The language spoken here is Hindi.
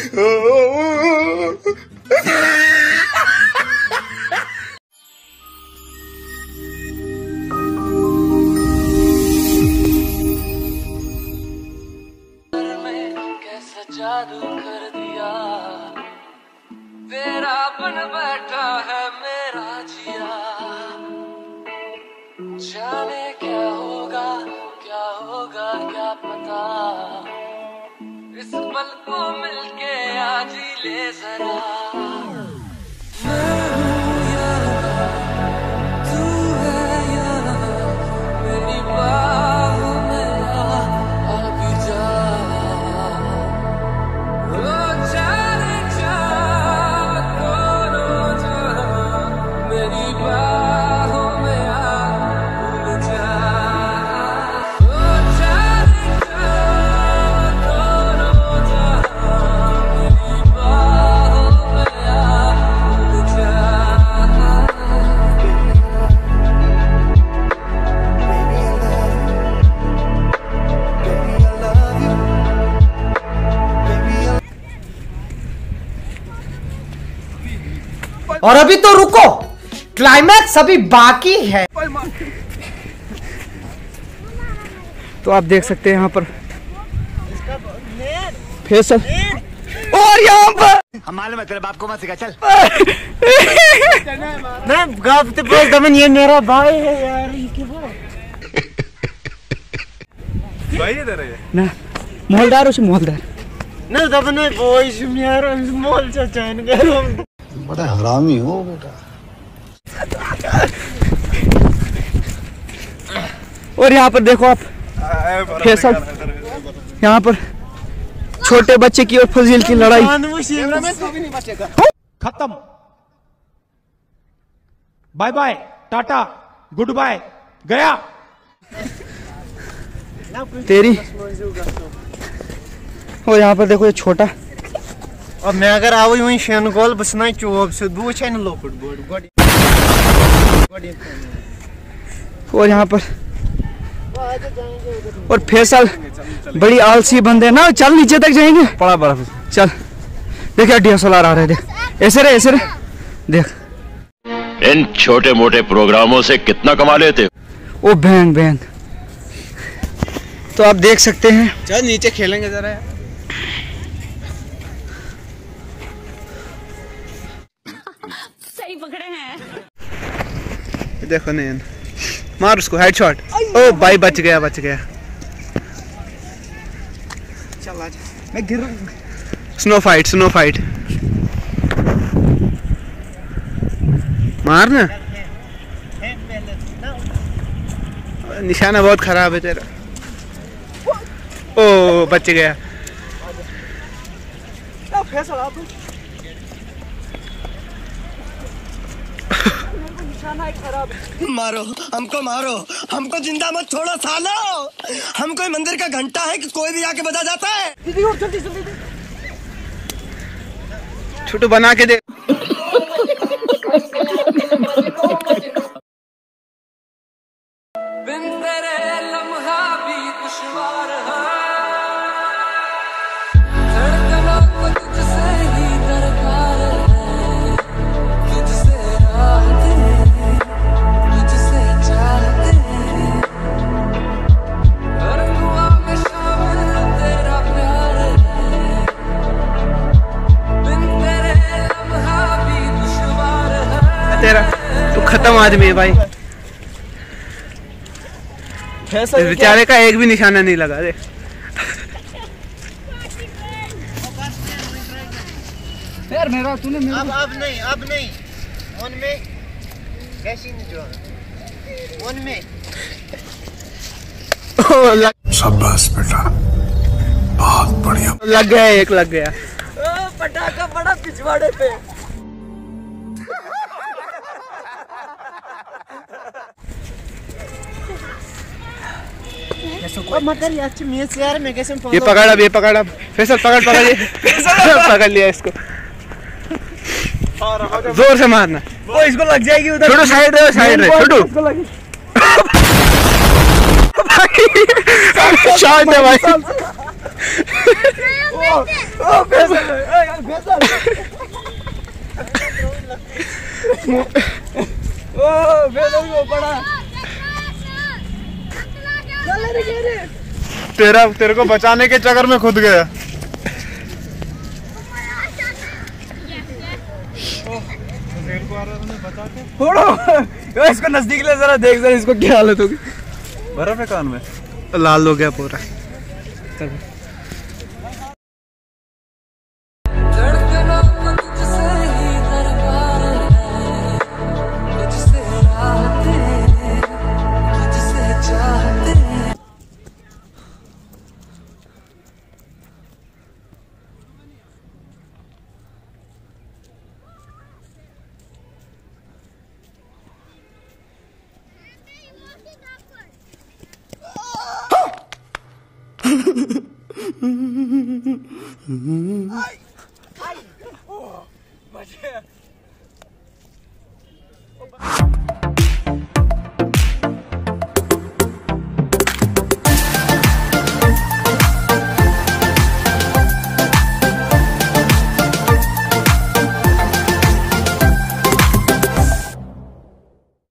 जादू कर दिया तेरा बन बैठा है मेरा जिया, जाने क्या होगा क्या पता, इस पल को मिलके आज ही ले जरा। और अभी तो रुको, क्लाइमैक्स अभी बाकी है। तो आप देख सकते हैं यहाँ पर फैसल, और यहाँ पर हमारे में तेरे बाप को मत सिखा, चल। मैं गाते बोल दमन, ये मेरा भाई है यार, ये क्या भाई इधर है ना, मोहलदार उसे मोहलदार ना दमन में बॉयज यार मोल चाचा इनका बड़ा हरामी हो बेटा। और यहाँ पर देखो आप फैसल, यहाँ पर छोटे बच्चे की और फजील की लड़ाई खत्म। बाय बाय, टाटा, गुड बाय, गया तेरी। और यहाँ पर देखो ये छोटा, और मैं अगर आव वही शेन गोल बस ना चोब से दू छन लोकट बोर्ड। और यहाँ पर और फैसल बड़ी आलसी बंदे ना, चल नीचे तक जाएंगे, पड़ा बर्फ, चल देख DSLR आ रहे, देख ऐसे रे देख। इन छोटे मोटे प्रोग्रामों से कितना कमा लेते? ओ बैंग। तो आप देख सकते हैं, चल नीचे खेलेंगे जरा। सही पकड़े हैं। देखो नैन, मार उसको हेडशॉट। ओ भाई बच गया। चल आजा, मैं गिर। स्नो फाइट मार ना, निशाना बहुत खराब है तेरा। ओ बच गया। मारो हमको जिंदा मत छोड़ो सालो। हम कोई मंदिर का घंटा है कि कोई भी आके बजा जाता है। छोटू बना के दे। बिन तेरे लम्हा भी दुश्वार है, धड़कनों को तुझसे ही दरकार है, तुझसे राहते, तुझसे चाहते, हर दुआ में शामिल तेरा प्यार है, बिन तेरे लम्हा भी दुश्वार है। तेरा तू खत्म आदमी है भाई। इस बेचारे का एक भी निशाना नहीं लगा दे। यार मेरा तूने अब नहीं वन में कैसी नहीं जो वन में। शाबाश बेटा, बहुत बढ़िया। लग गया, एक लग गया। पटाखा बड़ा पिछवाड़े पे। मगर यार मैं कैसे ये पकड़ अब फैसल पकड़ ये पकड़ लिया इसको। जोर से मारना, वो इसको लग जाएगी उधर। छोटू साइड रे छोटू। शांत है भाई, तेरे को बचाने के चक्कर में खुद गया। इसको नजदीक ले जरा, देख जरा इसको क्या हालत होगी। बर्फ है कान में, लाल हो गया पूरा। धड़कनों को तुझसे ही दरकार है, तुझसे राहते, तुझसे चाहते।